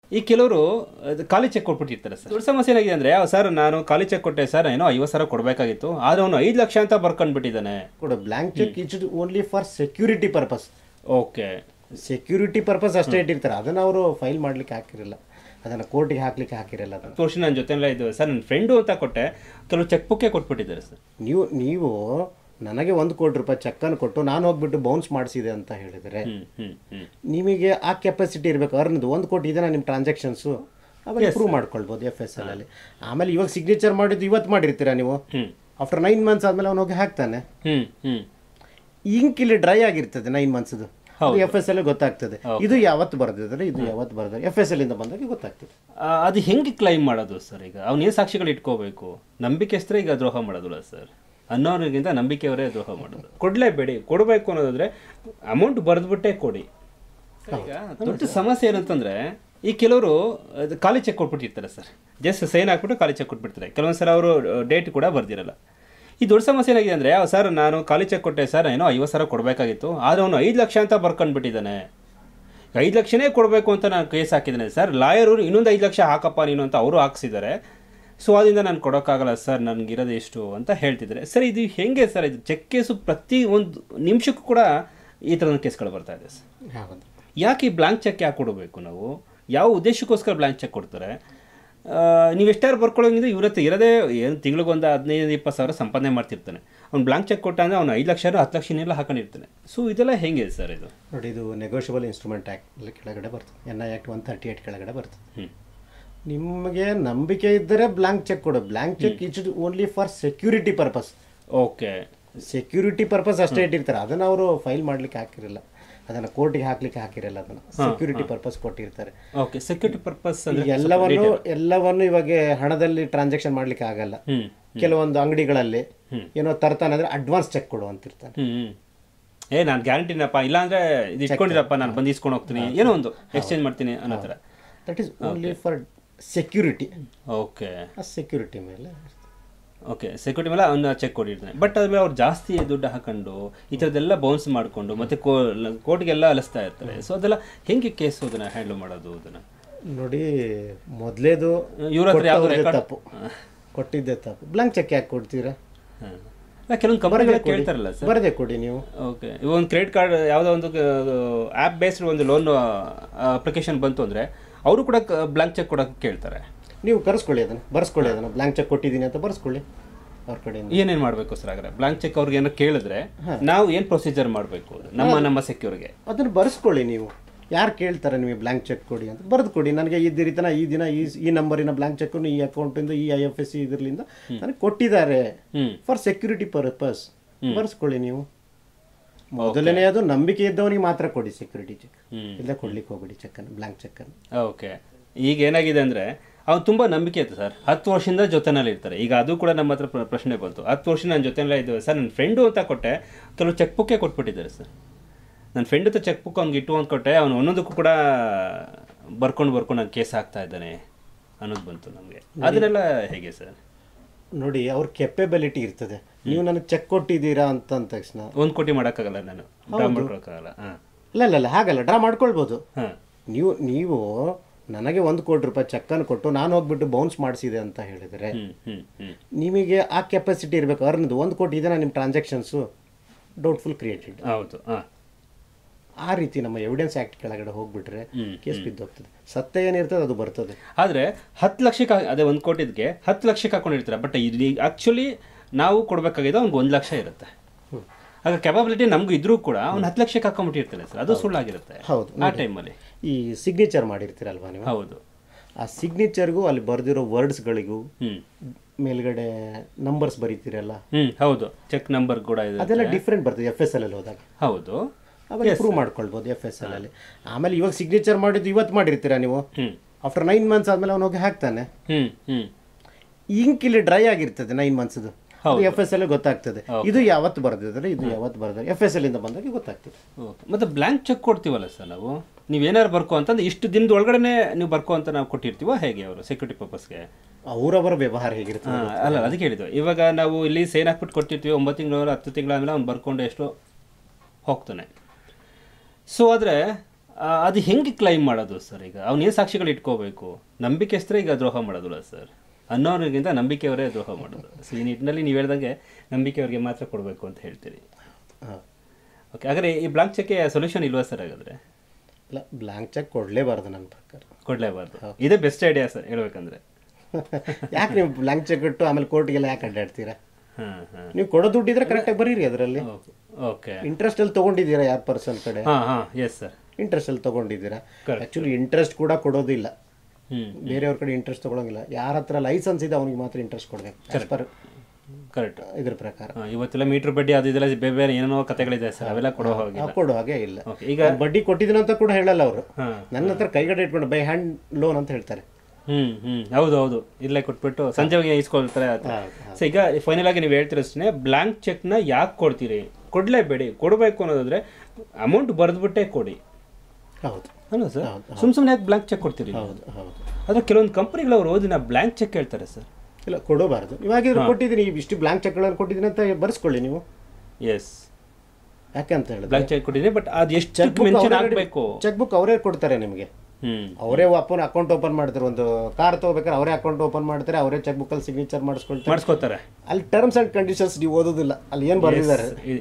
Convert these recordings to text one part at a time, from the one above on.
ಈ ಕೆಲವರು ಖಾಲಿ ಚೆಕ್ ಕೊಟ್ಬಿಟ್ಟಿರ್ತಾರೆ ಸರ್. ದೊಡ್ಡ ಸಮಸ್ಯೆ ಏನಾಗಿದೆ ಅಂದರೆ, ಸರ್ ನಾನು ಖಾಲಿ ಚೆಕ್ ಕೊಟ್ಟೆ ಸರ್, ಏನೋ 50,000 ಕೊಡಬೇಕಾಗಿತ್ತು, ಆದರೆ ಅವನು 5 ಲಕ್ಷ ಅಂತ ಬರ್ಕೊಂಡ್ಬಿಟ್ಟಿದ್ದಾನೆ. Blank cheque is only for security purpose. Okay, security purpose ಅಷ್ಟೇ ಇಟ್ಟಿರ್ತಾರೆ, ಅದನ್ನು ಅವರು ಫೈಲ್ ಮಾಡ್ಲಿಕ್ಕೆ ಹಾಕಿರಲ್ಲ, ಅದನ್ನು ಕೋರ್ಟಿಗೆ ಹಾಕ್ಲಿಕ್ಕೆ ಹಾಕಿರಲ್ಲ. ಅದನ್ನು ವರ್ಷ ನನ್ನ ಜೊತೆಲ್ಲ ಇದು ಸರ್, ನನ್ನ ಫ್ರೆಂಡು ಅಂತ ಕೊಟ್ಟೆ, ಕೆಲವು ಚೆಕ್ ಬುಕ್ಕೇ ಕೊಟ್ಬಿಟ್ಟಿದ್ದಾರೆ ಸರ್. ನೀವು ನನಗೆ 1 ಕೋಟಿ ರೂಪಾಯಿ ಚೆಕ್ಕನ್ನು ಕೊಟ್ಟು ನಾನು ಹೋಗ್ಬಿಟ್ಟು ಬೌನ್ಸ್ ಮಾಡಿಸಿದೆ ಅಂತ ಹೇಳಿದರೆ ನಿಮಗೆ ಆ ಕೆಪಾಸಿಟಿ ಇರಬೇಕು. ಅರ್ನದು 1 ಕೋಟಿ ಇದೆನಾ ನಿಮ್ಮ ಟ್ರಾನ್ಸಾಕ್ಷನ್ಸು, ಅವಾಗ ಪ್ರೂವ್ ಮಾಡ್ಕೊಳ್ಬೋದು FSL ಅಲ್ಲಿ. ಆಮೇಲೆ ಇವಾಗ ಸಿಗ್ನೇಚರ್ ಮಾಡಿದ್ದು ಇವತ್ತು ಮಾಡಿರ್ತೀರಾ ನೀವು, ಆಫ್ಟರ್ 9 ಮಂತ್ಸ್ ಆದಮೇಲೆ ಅವನು ಹೋಗಿ ಹಾಕ್ತಾನೆ. ಇಂಕ್ ಇಲ್ಲಿ ಡ್ರೈ ಆಗಿರ್ತದೆ 9 ಮಂತ್ಸ್ದು, FSL ಗೊತ್ತಾಗ್ತದೆ ಇದು ಯಾವತ್ತು ಬರ್ದಿದ್ದಾರೆ, ಇದು ಯಾವತ್ತು ಬರ್ದಿದ್ದಾರೆ, FSL ಇಂದ ಬಂದಾಗ ಗೊತ್ತಾಗ್ತದೆ. ಅದು ಹೆಂಗೆ ಕ್ಲೈಮ್ ಮಾಡೋದು ಸರ್? ಈಗ ಅವನೇನು ಸಾಕ್ಷಿಗಳು ಇಟ್ಕೋಬೇಕು? ನಂಬಿಕೆಸ್ತರೇ ಈಗ ದ್ರೋಹ ಮಾಡೋದಿಲ್ಲ ಸರ್, ಅನ್ನೋರಿಗಿಂತ ನಂಬಿಕೆಯವರೇ ದ್ರೋಹ ಮಾಡೋದು. ಕೊಡಲೇಬೇಡಿ, ಕೊಡಬೇಕು ಅನ್ನೋದಾದ್ರೆ ಅಮೌಂಟ್ ಬರೆದ್ಬಿಟ್ಟೇ ಕೊಡಿ. ಈಗ ದೊಡ್ಡ ಸಮಸ್ಯೆ ಏನಂತಂದರೆ, ಈ ಕೆಲವರು ಖಾಲಿ ಚೆಕ್ ಕೊಟ್ಬಿಟ್ಟಿರ್ತಾರೆ ಸರ್, ಜಸ್ಟ್ ಸೈನ್ ಹಾಕ್ಬಿಟ್ಟು ಖಾಲಿ ಚೆಕ್ ಕೊಟ್ಬಿಡ್ತಾರೆ. ಕೆಲವೊಂದು ಸಲ ಅವರು ಡೇಟ್ ಕೂಡ ಬರ್ದಿರಲ್ಲ. ಈ ದೊಡ್ಡ ಸಮಸ್ಯೆ ಏನಾಗಿದೆ ಅಂದರೆ, ಸರ್ ನಾನು ಖಾಲಿ ಚೆಕ್ ಕೊಟ್ಟೆ ಸರ್, ಏನೋ 50,000 ಕೊಡಬೇಕಾಗಿತ್ತು, ಆದರೆ ಅವನು 5 ಲಕ್ಷ ಅಂತ ಬರ್ಕೊಂಡ್ಬಿಟ್ಟಿದ್ದಾನೆ. 5 ಲಕ್ಷನೇ ಕೊಡಬೇಕು ಅಂತ ನಾನು ಕೇಸ್ ಹಾಕಿದ್ದೇನೆ ಸರ್, ಲಾಯರು ಇನ್ನೊಂದು 5 ಲಕ್ಷ ಹಾಕಪ್ಪ ನೀನು ಅಂತ ಅವರು ಹಾಕ್ಸಿದ್ದಾರೆ. ಸೊ ಅದರಿಂದ ನಾನು ಕೊಡೋಕ್ಕಾಗಲ್ಲ ಸರ್, ನನಗಿರೋದು ಎಷ್ಟು ಅಂತ ಹೇಳ್ತಿದ್ದಾರೆ. ಸರ್ ಇದು ಹೇಗೆ ಸರ್? ಇದು ಚೆಕ್ ಕೇಸು ಪ್ರತಿ ಒಂದು ನಿಮಿಷಕ್ಕೂ ಕೂಡ ಈ ಥರದ ಕೇಸ್ಗಳು ಬರ್ತಾ ಇದೆ ಸರ್. ಯಾಕೆ ಈ ಬ್ಲ್ಯಾಂಕ್ ಚೆಕ್ ಯಾಕೆ ಕೊಡಬೇಕು ನಾವು? ಯಾವ ಉದ್ದೇಶಕ್ಕೋಸ್ಕರ ಬ್ಲ್ಯಾಂಕ್ ಚೆಕ್ ಕೊಡ್ತಾರೆ? ನೀವು ಎಷ್ಟಾರು ಬರ್ಕೊಳ್ಳೋಂಗಿದ್ರೆ ಇವ್ರ ಹತ್ರ ಇರೋದೇ ಏನು ತಿಂಗಳಿಗೊಂದು 15-20 ಸಾವಿರ ಸಂಪಾದನೆ ಮಾಡ್ತಿರ್ತಾನೆ. ಅವ್ನು ಬ್ಲ್ಯಾಂಕ್ ಚೆಕ್ ಕೊಟ್ಟ ಅಂದರೆ ಅವ್ನು 5 ಲಕ್ಷ 10 ಲಕ್ಷನೆಲ್ಲ ಹಾಕೊಂಡಿರ್ತಾನೆ. ಸೊ ಇದೆಲ್ಲ ಹೆಂಗೆ ಸರ್? ಇದು ನೋಡಿ, ಇದು ನೆಗೋಷಿಯಬಲ್ ಇನ್ಸ್ಟ್ರೂಮೆಂಟ್ ಆ್ಯಕ್ಟ್ ಕೆಳಗಡೆ ಬರ್ತದೆ, NI ಆ್ಯಕ್ಟ್ 138 ಕೆಳಗಡೆ ಬರ್ತದೆ. ನಿಮಗೆ ನಂಬಿಕೆ ಇದ್ದರೆ ಬ್ಲ್ಯಾಂಕ್ ಚೆಕ್ ಕೊಡು. Blank cheque is only for security purpose. Okay, security purpose ಅಷ್ಟೇ ಇಟ್ಟಿರ್ತಾರೆ, ಅದನ್ನು ಅವರು ಫೈಲ್ ಮಾಡ್ಲಿಕ್ಕೆ ಹಾಕಿರಲ್ಲ, ಅದನ್ನು ಕೋರ್ಟಿಗೆ ಹಾಕ್ಲಿಕ್ಕೆ ಹಾಕಿರಲ್ಲ, ಅದನ್ನು ಸೆಕ್ಯೂರಿಟಿ ಪರ್ಪಸ್ ಕೊಟ್ಟಿರ್ತಾರೆ. ಓಕೆ, ಸೆಕ್ಯೂರಿಟಿ ಪರ್ಪಸ್ ಎಲ್ಲವನ್ನು ಇವಾಗ ಹಣದಲ್ಲಿ ಟ್ರಾನ್ಸಾಕ್ಷನ್ ಮಾಡ್ಲಿಕ್ಕೆ ಆಗಲ್ಲ. ಕೆಲವೊಂದು ಅಂಗಡಿಗಳಲ್ಲಿ ಏನೋ ತರ್ತಾನೆ ಅಂದ್ರೆ ಅಡ್ವಾನ್ಸ್ ಚೆಕ್ ಕೊಡು ಅಂತಿರ್ತಾನೆ. ನಾನು ಗ್ಯಾರಂಟಿನಪ್ಪ, ಇಲ್ಲಾಂದ್ರೆ ಇದು ಇಟ್ಕೊಂಡಿರಪ್ಪ, ನಾನು ಬಂದು ಇಸ್ಕೊಂಡು ಹೋಗ್ತೀನಿ, ಏನೋ ಒಂದು ಎಕ್ಸ್ಚೇಂಜ್ ಮಾಡ್ತೀನಿ ಅನ್ನೋ ಥರ. That is only for security. Okay, ಆ ಸೆಕ್ಯೂರಿಟಿ ಮೇಲೆ ಸೆಕ್ಯೂರಿಟಿ ಮೇಲೆ ಅವನ್ನ ಚೆಕ್ ಕೊಟ್ಟಿರ್ತಾನೆ. ಬಟ್ ಅದ್ಮೇಲೆ ಅವ್ರು ಜಾಸ್ತಿ ದುಡ್ಡು ಹಾಕೊಂಡು ಈ ಥರದ್ದೆಲ್ಲ ಬೌನ್ಸ್ ಮಾಡಿಕೊಂಡು ಮತ್ತೆ ಕೋರ್ಟ್ಗೆಲ್ಲ ಅಲಿಸ್ತಾ ಇರ್ತಾರೆ. ಸೊ ಅದೆಲ್ಲ ಹೆಂಗೆ ಕೇಸು ಅದನ್ನು ಹ್ಯಾಂಡಲ್ ಮಾಡೋದು? ಅದನ್ನು ನೋಡಿ, ಮೊದಲೇದು ಇವ್ರ ಹತ್ರ ಯಾವ ತಪ್ಪು ಕೊಟ್ಟಿದ್ದೆ ತಪ್ಪು. ಬ್ಲ್ಯಾಂಕ್ ಚೆಕ್ ಯಾಕೆ ಕೊಡ್ತೀರಾ? ಕೆಲವೊಂದು ಕಂಪನಿಗಳು ಕೇಳ್ತಾರಲ್ಲ ಸರ್, ಬರದೇ ಕೊಡಿ ನೀವು. ಓಕೆ, ಒಂದು ಕ್ರೆಡಿಟ್ ಕಾರ್ಡ್ ಯಾವುದೋ ಒಂದು ಆ್ಯಪ್ ಬೇಸ್ಡ್ ಒಂದು ಲೋನ್ ಅಪ್ಲಿಕೇಶನ್ ಬಂತು ಅಂದರೆ ಅವರು ಕೂಡ ಬ್ಲ್ಯಾಂಕ್ ಚೆಕ್ ಕೊಡೋಕೆ ಕೇಳ್ತಾರೆ. ನೀವು ಕರೆಸ್ಕೊಳ್ಳಿ, ಅದನ್ನು ಬರ್ಸ್ಕೊಳ್ಳಿ, ಅದನ್ನು ಬ್ಲ್ಯಾಂಕ್ ಚೆಕ್ ಕೊಟ್ಟಿದ್ದೀನಿ ಅಂತ ಬರ್ಸ್ಕೊಳ್ಳಿ ಅವ್ರ ಕಡೆಯಿಂದ. ಏನೇನು ಮಾಡಬೇಕು ಸರ್? ಹಾಗಾದ್ರೆ ಬ್ಲ್ಯಾಂಕ್ ಚೆಕ್ ಅವ್ರಿಗೆ ಏನೋ ಕೇಳಿದ್ರೆ ನಾವು ಏನು ಪ್ರೊಸೀಜರ್ ಮಾಡಬೇಕು? ನಮ್ಮ ಸೆಕ್ಯೂರ್ಗೆ ಅದನ್ನು ಬರ್ಸ್ಕೊಳ್ಳಿ. ನೀವು ಯಾರು ಕೇಳ್ತಾರೆ ನಿಮಗೆ ಬ್ಲ್ಯಾಂಕ್ ಚೆಕ್ ಕೊಡಿ ಅಂತ, ಬರೆದು ಕೊಡಿ. ನನಗೆ ಈ ದಿನ ಈ ನಂಬರಿನ ಬ್ಲ್ಯಾಂಕ್ ಚೆಕ್ ಈ ಅಕೌಂಟಿಂದ ಈ IFSC ಇದರಿಂದ ನನಗೆ ಕೊಟ್ಟಿದ್ದಾರೆ ಫಾರ್ ಸೆಕ್ಯೂರಿಟಿ ಪರ್ಪಸ್, ಬರ್ಸ್ಕೊಳ್ಳಿ ನೀವು. ಮೊದಲನೇ ಅದು ನಂಬಿಕೆ ಇದ್ದವನಿಗೆ ಮಾತ್ರ ಕೊಡಿ ಸೆಕ್ಯೂರಿಟಿ ಚೆಕ್, ಇಲ್ಲ ಕೊಡ್ಲಿಕ್ಕೆ ಹೋಗ್ಬಿಡಿ ಚೆಕ್ಕನ್ನು, ಬ್ಲ್ಯಾಂಕ್ ಚೆಕ್ಕನ್ನು. ಓಕೆ, ಈಗ ಏನಾಗಿದೆ ಅಂದರೆ ಅವ್ನು ತುಂಬ ನಂಬಿಕೆ ಇತ್ತು ಸರ್, 10 ವರ್ಷದಿಂದ ಜೊತೆನಲ್ಲಿ ಇರ್ತಾರೆ. ಈಗ ಅದು ಕೂಡ ನಮ್ಮ ಹತ್ರ ಪ್ರಶ್ನೆ ಬಂತು, 10 ವರ್ಷ ನನ್ನ ಜೊತೆನಲ್ಲೇ ಇದ್ದೇವೆ ಸರ್, ನನ್ನ ಫ್ರೆಂಡು ಅಂತ ಕೊಟ್ಟೆ, ಕೆಲವು ಚೆಕ್ ಬುಕ್ಕೇ ಕೊಟ್ಬಿಟ್ಟಿದ್ದಾರೆ ಸರ್. ನನ್ನ ಫ್ರೆಂಡ್ ಹತ್ರ ಚೆಕ್ ಬುಕ್ ಅವ್ನಿಗೆ ಇಟ್ಟು ಅಂತ ಕೊಟ್ಟೆ, ಅವನು ಒಂದೊಂದಕ್ಕೂ ಕೂಡ ಬರ್ಕೊಂಡು ನಾನು ಕೇಸ್ ಹಾಕ್ತಾ ಇದ್ದಾನೆ ಅನ್ನೋದು ಬಂತು ನಮಗೆ. ಅದನ್ನೆಲ್ಲ ಹೇಗೆ ಸರ್? ನೋಡಿ, ಅವ್ರ ಕೆಪಬಿಲಿಟಿ ಇರ್ತದೆ. ನೀವು ನನಗೆ ಚೆಕ್ ಕೊಟ್ಟಿದ್ದೀರಾ ಅಂತ ಅಂದ ತಕ್ಷಣ 1 ಕೋಟಿ ಮಾಡೋಕ್ಕಾಗಲ್ಲ, ನಾನು ಡ್ರಾ ಮಾಡ್ಕೊಳಕ್ಕಾಗಲ್ಲ. ಇಲ್ಲ ಹಾಗಲ್ಲ, ಡ್ರಾ ಮಾಡ್ಕೊಳ್ಬೋದು. ನೀವು ನನಗೆ 1 ಕೋಟಿ ರೂಪಾಯಿ ಚೆಕ್ಕನ್ನು ಕೊಟ್ಟು ನಾನು ಹೋಗ್ಬಿಟ್ಟು ಬೌನ್ಸ್ ಮಾಡಿಸಿದೆ ಅಂತ ಹೇಳಿದರೆ ನಿಮಗೆ ಆ ಕೆಪಾಸಿಟಿ ಇರಬೇಕು. ಅರ್ನದು 1 ಕೋಟಿ ಇದೆನಾ ನಿಮ್ಮ ಟ್ರಾನ್ಸಾಕ್ಷನ್ಸು, ಡೌಟ್ಫುಲ್ ಕ್ರಿಯೇಟೆಡ್. ಹೌದು, ಆ ರೀತಿ ನಮ್ಮ ಎವಿಡೆನ್ಸ್ ಆ್ಯಕ್ಟ್ ಕೆಳಗಡೆ ಹೋಗ್ಬಿಟ್ರೆ ಕೇಸ್ ಬಿದ್ದೋಗ್ತದೆ. ಸತ್ಯ ಏನಿರ್ತದೆ ಅದು ಬರ್ತದೆ. ಆದರೆ 10 ಲಕ್ಷಕ್ಕೆ ಅದೇ 1 ಕೋಟಿಗೆ 10 ಲಕ್ಷಕ್ಕೆ ಹಾಕೊಂಡಿರ್ತಾರೆ. ಬಟ್ ಇಲ್ಲಿ ಆ್ಯಕ್ಚುಲಿ ನಾವು ಕೊಡಬೇಕಾಗಿದೆ ಅವ್ನಿಗೆ 1 ಲಕ್ಷ ಇರುತ್ತೆ. ಆಗ ಕೆಪಾಬಿಲಿಟಿ ನಮಗೂ ಇದ್ರೂ ಕೂಡ ಅವ್ನು 10 ಲಕ್ಷಕ್ಕೆ ಹಾಕೊಂಡ್ಬಿಟ್ಟಿರ್ತಾನೆ ಸರ್, ಅದು ಸುಳ್ಳಾಗಿರುತ್ತೆ. ಹೌದು, ಆ ಟೈಮಲ್ಲಿ ಈ ಸಿಗ್ನೇಚರ್ ಮಾಡಿರ್ತೀರಲ್ವಾ ನೀವು. ಹೌದು, ಆ ಸಿಗ್ನೇಚರ್ಗೂ ಅಲ್ಲಿ ಬರೆದಿರೋ ವರ್ಡ್ಸ್ಗಳಿಗೂ ಮೇಲ್ಗಡೆ ನಂಬರ್ಸ್ ಬರೀತೀರಲ್ಲ. ಹೌದು, ಚೆಕ್ ನಂಬರ್ ಕೂಡ ಇದೆ, ಅದೆಲ್ಲ ಡಿಫ್ರೆಂಟ್ ಬರ್ತದೆ FSL ಅಲ್ಲಿ ಹೋದಾಗ. ಹೌದು, ಅವಾಗ ಪ್ರೂವ್ ಮಾಡ್ಕೊಳ್ಬೋದು FSL ಅಲ್ಲಿ. ಆಮೇಲೆ ಇವಾಗ ಸಿಗ್ನೇಚರ್ ಮಾಡಿದ್ದು ಇವತ್ತು ಮಾಡಿರ್ತೀರಾ ನೀವು, ಆಫ್ಟರ್ 9 ಮಂತ್ಸ್ ಆದಮೇಲೆ ಅವನು ಹೋಗಿ ಹಾಕ್ತಾನೆ. ಇಂಕ್ ಇಲ್ಲಿ ಡ್ರೈ ಆಗಿರ್ತದೆ 9 ಮಂತ್ಸ್ದು, FSL ಗೊತ್ತಾಗ್ತದೆ ಇದು ಯಾವತ್ತು ಬರ್ದಿದ್ದಾರೆ, ಇದು ಯಾವತ್ತು ಬರ್ದಿದ್ದಾರೆ, FSL ಇಂದ ಬಂದಾಗ ಗೊತ್ತಾಗ್ತದೆ. ಮತ್ತೆ ಬ್ಲ್ಯಾಂಕ್ ಚೆಕ್ ಕೊಡ್ತೀವಲ್ಲ ಸರ್ ನಾವು, ನೀವೇನಾರು ಬರ್ಕೋ ಅಂತಂದ್ರೆ ಇಷ್ಟು ದಿನದ ಒಳಗಡೆ ನೀವು ಬರ್ಕೋ ಅಂತ ನಾವು ಕೊಟ್ಟಿರ್ತೀವೋ ಹೇಗೆ? ಅವರು ಸೆಕ್ಯೂರಿಟಿ ಪರ್ಪಸ್ಗೆ ಅವರವರ ವ್ಯವಹಾರ ಹೇಗಿರ್ತದೆ ಅಲ್ಲ, ಅದಕ್ಕೆ ಹೇಳಿದ್ವಿ. ಇವಾಗ ನಾವು ಇಲ್ಲಿ ಸೈನ್ ಹಾಕ್ಬಿಟ್ಟು ಕೊಟ್ಟಿರ್ತೀವಿ, 9 ತಿಂಗಳು 10 ತಿಂಗಳಾದ್ಮೇಲೆ ಅವ್ನು ಬರ್ಕೊಂಡು ಎಷ್ಟು ಹೋಗ್ತಾನೆ. ಸೊ ಆದರೆ ಅದು ಹೆಂಗೆ ಕ್ಲೈಮ್ ಮಾಡೋದು ಸರ್? ಈಗ ಅವನೇನು ಸಾಕ್ಷಿಗಳು ಇಟ್ಕೋಬೇಕು? ನಂಬಿಕೆಸ್ತರೇ ಈಗ ದ್ರೋಹ ಮಾಡೋದಿಲ್ಲ ಸರ್, ಅನ್ನೋರಿಗಿಂತ ನಂಬಿಕೆಯವರೇ ದ್ರೋಹ ಮಾಡೋದು. ಸೊ ಈ ನಿಟ್ಟಿನಲ್ಲಿ ನೀವು ಹೇಳ್ದಂಗೆ ನಂಬಿಕೆಯವ್ರಿಗೆ ಮಾತ್ರ ಕೊಡಬೇಕು ಅಂತ ಹೇಳ್ತೀರಿ. ಓಕೆ, ಹಾಗಾದ್ರೆ ಈ ಬ್ಲಾಂಕ್ ಚೆಕ್ಗೆ ಸೊಲ್ಯೂಷನ್ ಇಲ್ವಾ ಸರ್? ಹಾಗಾದರೆ ಇಲ್ಲ, ಬ್ಲ್ಯಾಂಕ್ ಚೆಕ್ ಕೊಡಲೇಬಾರ್ದು ನನ್ನ ಪ್ರಕಾರ. ಕೊಡಲೇಬಾರ್ದು, ಇದೇ ಬೆಸ್ಟ್ ಐಡಿಯಾ ಸರ್ ಹೇಳ್ಬೇಕಂದ್ರೆ. ಯಾಕೆ ನೀವು ಬ್ಲ್ಯಾಂಕ್ ಚೆಕ್ ಇಟ್ಟು ಆಮೇಲೆ ಕೋರ್ಟ್ಗೆಲ್ಲ ಯಾಕೆ ಅಡ್ಡಾಡ್ತೀರಾ? ಹಾಂ ಹಾಂ, ನೀವು ಕೊಡೋ ದುಡ್ಡಿದ್ರೆ ಕರೆಕ್ಟಾಗಿ ಬರೀರಿ ಅದರಲ್ಲಿ. ಓಕೆ, ಇಂಟ್ರೆಸ್ಟ್ ಅಲ್ಲಿ ತೊಗೊಂಡಿದ್ದೀರಾ ಯಾರು ಪರ್ಸನ್ ಕಡೆ? ಹಾಂ ಹಾಂ, ಎಸ್ ಸರ್, ಇಂಟ್ರೆಸ್ಟ್ ಅಲ್ಲಿ ತೊಗೊಂಡಿದ್ದೀರಾ. ಆ್ಯಕ್ಚುಲಿ ಇಂಟ್ರೆಸ್ಟ್ ಕೂಡ ಕೊಡೋದಿಲ್ಲ, ಹ್ಞೂ, ಬೇರೆಯವ್ರ ಕಡೆ ಇಂಟ್ರೆಸ್ಟ್ ತೊಗೊಳಂಗಿಲ್ಲ. ಯಾರ ಹತ್ರ ಲೈಸೆನ್ಸ್ ಇದೆ ಅವನಿಗೆ ಮಾತ್ರ ಇಂಟ್ರೆಸ್ಟ್ ಕೊಡಬೇಕು ಆಸ್ ಪರ್ ಕರೆಕ್ಟ್ ಇದ್ರ ಪ್ರಕಾರ. ಇವತ್ತೆಲ್ಲ ಮೀಟರ್ ಬಡ್ಡಿ ಅದು ಇದೆಲ್ಲ ಬೇರೆ ಬೇರೆ ಏನೇನೋ ಕಥೆಗಳಿದೆ ಸರ್, ಅವೆಲ್ಲ ಕೊಡೋ ಹೋಗಿಲ್ಲ, ಕೊಡೋ ಹಾಗೆ ಇಲ್ಲ. ಈಗ ಬಡ್ಡಿ ಕೊಟ್ಟಿದ್ದೀನಿ ಅಂತ ಕೂಡ ಹೇಳಲ್ಲ ಅವರು. ಹಾಂ, ನನ್ನ ಹತ್ರ ಕೈಗಡೆ ಇಟ್ಕೊಂಡು ಬೈ ಹ್ಯಾಂಡ್ ಲೋನ್ ಅಂತ ಹೇಳ್ತಾರೆ. ಹೌದು ಹೌದು, ಇಲ್ಲೇ ಕೊಟ್ಬಿಟ್ಟು ಸಂಜೆಗೆ ಇಸ್ಕೊಳ್ತಾರೆ. ಸೊ ಈಗ ಫೈನಲ್ ಆಗಿ ನೀವು ಹೇಳ್ತಿರೋಷ್ಟೇ, ಬ್ಲ್ಯಾಂಕ್ ಚೆಕ್ನ ಯಾಕೆ ಕೊಡ್ತೀರಿ? ಕೊಡಲೇಬೇಡಿ, ಕೊಡಬೇಕು ಅನ್ನೋದಾದ್ರೆ ಅಮೌಂಟ್ ಬರೆದ್ಬಿಟ್ಟೇ ಕೊಡಿ. ಹೌದು ಅಲ್ಲ ಸರ್, ಸುಮ್ಮನೆ ಯಾಕೆ ಬ್ಲ್ಯಾಂಕ್ ಚೆಕ್ ಕೊಡ್ತೀರಿ? ಹೌದು ಹೌದು. ಆದರೆ ಕೆಲವೊಂದು ಕಂಪ್ನಿಗಳು ಅವ್ರು ಓದಿನ ಬ್ಲ್ಯಾಂಕ್ ಚೆಕ್ ಹೇಳ್ತಾರೆ ಸರ್. ಇಲ್ಲ, ಕೊಡಬಾರ್ದು. ಇವಾಗಿದ್ರು ಕೊಟ್ಟಿದ್ದೀನಿ, ಇಷ್ಟು ಬ್ಲ್ಯಾಂಕ್ ಚೆಕ್ಗಳನ್ನು ಕೊಟ್ಟಿದ್ದೀನಿ ಅಂತ ಬರ್ಸ್ಕೊಳ್ಳಿ ನೀವು. ಎಸ್, ಯಾಕೆ ಅಂತ ಹೇಳಿದ್ರೆ ಬ್ಲ್ಯಾಂಕ್ ಚೆಕ್ ಕೊಟ್ಟಿದ್ದೀನಿ, ಬಟ್ ಅದು ಎಷ್ಟು ಚೆಕ್ ಮೆನ್ಷನ್ ಆಗಬೇಕು? ಚೆಕ್ ಬುಕ್ ಅವರೇ ಕೊಡ್ತಾರೆ ನಿಮಗೆ. ಅವರೇ ಅಪ್ಪನ ಅಕೌಂಟ್ ಓಪನ್ ಮಾಡ್ತಾರೆ. ಒಂದು ಕಾರ್ ತಗೋಬೇಕಾದ್ರೆ ಅವರೇ ಅಕೌಂಟ್ ಓಪನ್ ಮಾಡ್ತಾರೆ, ಅವರೇ ಚೆಕ್ ಬುಕ್ ಅಲ್ಲಿ ಸಿಗ್ನೇಚರ್ ಮಾಡಿಸ್ಕೊಳ್ತಾರೆ. ಅಲ್ಲಿ ಟರ್ಮ್ಸ್ ಅಂಡ್ ಕಂಡೀಷನ್ಸ್ ನೀವು ಓದೋದಿಲ್ಲ, ಅಲ್ಲಿ ಏನು ಬರೆದಿದ್ದಾರೆ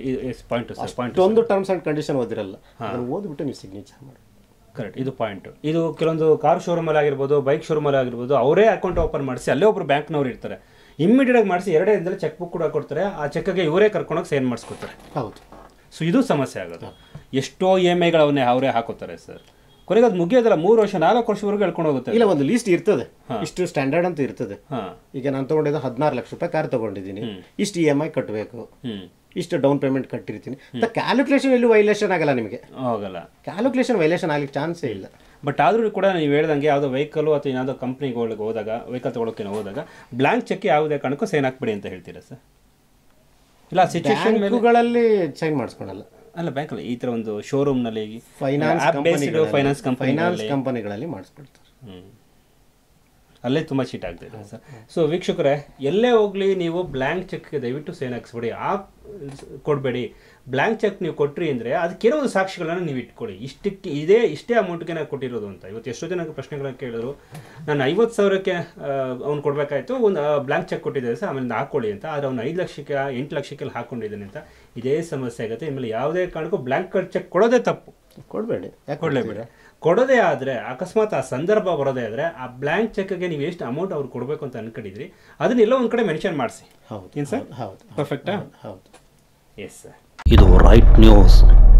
ಒಂದು ಟರ್ಮ್ಸ್ ಅಂಡ್ ಕಂಡೀಷನ್ ಓದಿರಲ್ಲ, ಅದನ್ನು ಓದ್ಬಿಟ್ಟು ನೀವು ಸಿಗ್ನೇಚರ್ ಮಾಡಿ. ಕರೆಕ್ಟ್, ಇದು ಪಾಯಿಂಟ್. ಇದು ಕೆಲವೊಂದು ಕಾರ್ ಶೋರೂಮಲ್ಲಿ ಆಗಿರ್ಬೋದು, ಬೈಕ್ ಶೋರೂಮಲ್ಲಿ ಆಗಿರ್ಬೋದು, ಅವರೇ ಅಕೌಂಟ್ ಓಪನ್ ಮಾಡಿಸಿ ಅಲ್ಲೇ ಒಬ್ರು ಬ್ಯಾಂಕ್ನವ್ರು ಇರ್ತಾರೆ, ಇಮ್ಮಿಡಿಯೇಟ್ ಆಗಿ ಮಾಡಿಸಿ 2 ದಿನದಲ್ಲಿ ಚೆಕ್ ಬುಕ್ ಕೂಡ ಕೊಡ್ತಾರೆ. ಆ ಚೆಕ್ಗೆ ಇವರೇ ಕರ್ಕೊಂಡೋಗಿ ಸೈನ್ ಮಾಡಿಸ್ಕೊತಾರೆ. ಹೌದು. ಸೊ ಇದು ಸಮಸ್ಯೆ ಆಗೋದು. ಎಷ್ಟೋ EMI ಅವರೇ ಹಾಕೋತಾರೆ ಸರ್, ಕೊನೆಗೆ ಅದು ಮುಗಿಯೋದಲ್ಲ, 3 ವರ್ಷ 4 ವರ್ಷವರೆಗೂ ಹೇಳ್ಕೊಂಡು ಹೋಗುತ್ತೆ. ಇಲ್ಲ, ಒಂದು ಲೀಸ್ಟ್ ಇರ್ತದೆ, ಇಷ್ಟು ಸ್ಟ್ಯಾಂಡರ್ಡ್ ಅಂತ ಇರ್ತದೆ. ಈಗ ನಾನು ತಗೊಂಡಿದ್ದು 16 ಲಕ್ಷ ರೂಪಾಯಿ ಕಾರ್ ತಗೊಂಡಿದ್ದೀನಿ, ಇಷ್ಟು EMI ಕಟ್ಟಬೇಕು, ಇಷ್ಟು ಡೌನ್ ಪೇಮೆಂಟ್ ಕಟ್ಟಿರ್ತೀನಿ. ಕ್ಯಾಲ್ಕುಲೇಷನ್ ಎಲ್ಲೂ ವೈಲೇಷನ್ ಆಗಲ್ಲ, ನಿಮಗೆ ಹೋಗಲ್ಲ. ಕ್ಯಾಲ್ಕುಲೇಷನ್ ವೈಲೇಷನ್ ಆಗ್ಲಿಕ್ಕೆ ಚಾನ್ಸೇ ಇಲ್ಲ. ಬಟ್ ಆದರೂ ಕೂಡ ನೀವು ಹೇಳ್ದಂಗೆ ಯಾವುದೋ ವೆಹಿಕಲ್ ಅಥವಾ ಯಾವುದೋ ಕಂಪ್ನಿಗೆ ಹೋದಾಗ, ವೆಹಿಕಲ್ ತೊಗೊಳಕ್ಕೆ ಹೋದಾಗ ಬ್ಲ್ಯಾಂಕ್ ಚೆಕ್ ಯಾವುದೇ ಕಾರಣಕ್ಕೂ ಸೈನ್ ಹಾಕ್ಬಿಡಿ ಅಂತ ಹೇಳ್ತೀರಾ ಸರ್? ಇಲ್ಲ, ಸಿಚುವೇಶನ್ ಮೇಲೆಗಳಲ್ಲಿ ಸೈನ್ ಮಾಡಿಸ್ಕೊಳಲ್ಲ. ಅಲ್ಲ, ಬ್ಯಾಂಕಲ್ಲಿ ಈ ಥರ ಒಂದು ಶೋರೂಮ್ನಲ್ಲಿ ಫೈನಾನ್ಸ್ ಕಂಪನಿಗಳಲ್ಲಿ ಮಾಡಿಸ್ಕೊಳ್ತಾರೆ. ಅಲ್ಲೇ ತುಂಬ ಚೀಟ್ ಆಗ್ತಿದೆ ಸರ್. ಸೊ ವೀಕ್ಷಕರೇ, ಎಲ್ಲೇ ಹೋಗಲಿ ನೀವು ಬ್ಲ್ಯಾಂಕ್ ಚೆಕ್ಗೆ ದಯವಿಟ್ಟು ಸೈನ್ ಹಾಕ್ಸ್ಬಿಡಿ, ಕೊಡಬೇಡಿ. ಬ್ಲ್ಯಾಂಕ್ ಚೆಕ್ ನೀವು ಕೊಟ್ರಿ ಅಂದರೆ ಅದಕ್ಕೇನೋ ಒಂದು ಸಾಕ್ಷಿಗಳನ್ನು ನೀವು ಇಟ್ಕೊಳ್ಳಿ. ಇಷ್ಟೇ ಅಮೌಂಟ್ಗೆ ನಾನು ಕೊಟ್ಟಿರೋದು ಅಂತ. ಇವತ್ತು ಎಷ್ಟೋ ಜನ ಪ್ರಶ್ನೆಗಳನ್ನು ಕೇಳಿದ್ರು, ನಾನು 50,000ಕ್ಕೆ ಅವ್ನು ಕೊಡಬೇಕಾಯ್ತು, ಒಂದು ಬ್ಲ್ಯಾಂಕ್ ಚೆಕ್ ಕೊಟ್ಟಿದ್ದಾರೆ ಸರ್, ಆಮೇಲೆ ಹಾಕ್ಕೊಳ್ಳಿ ಅಂತ. ಆದರೆ ಅವ್ನು 5 ಲಕ್ಷಕ್ಕೆ 8 ಲಕ್ಷಕ್ಕೆ ಹಾಕ್ಕೊಂಡಿದ್ದಾನೆ ಅಂತ. ಇದೇ ಸಮಸ್ಯೆ ಆಗುತ್ತೆ. ಇನ್ಮೇಲೆ ಯಾವುದೇ ಕಾರಣಕ್ಕೂ ಬ್ಲ್ಯಾಂಕ್ ಚೆಕ್ ಕೊಡೋದೇ ತಪ್ಪು. ಕೊಡಬೇಡಿ, ಕೊಡಲೇಬೇಡಿ. ಕೊಡೋದೇ ಆದರೆ ಅಕಸ್ಮಾತ್ ಆ ಸಂದರ್ಭ ಬರೋದೇ ಆದರೆ ಆ ಬ್ಲ್ಯಾಂಕ್ ಚೆಕ್ಗೆ ನೀವು ಎಷ್ಟು ಅಮೌಂಟ್ ಅವ್ರು ಕೊಡಬೇಕು ಅಂತ ಅನ್ಕೊಂಡಿದ್ರಿ ಅದನ್ನೆಲ್ಲ ಒಂದು ಕಡೆ ಮೆನ್ಷನ್ ಮಾಡಿಸಿ. ಹೌದು, ಏನು ಸರ್? ಹೌದು, ಪರ್ಫೆಕ್ಟಾ? ಹೌದು, ಎಸ್ ಸರ್. ಇದು ರೈಟ್ ನ್ಯೂಸ್.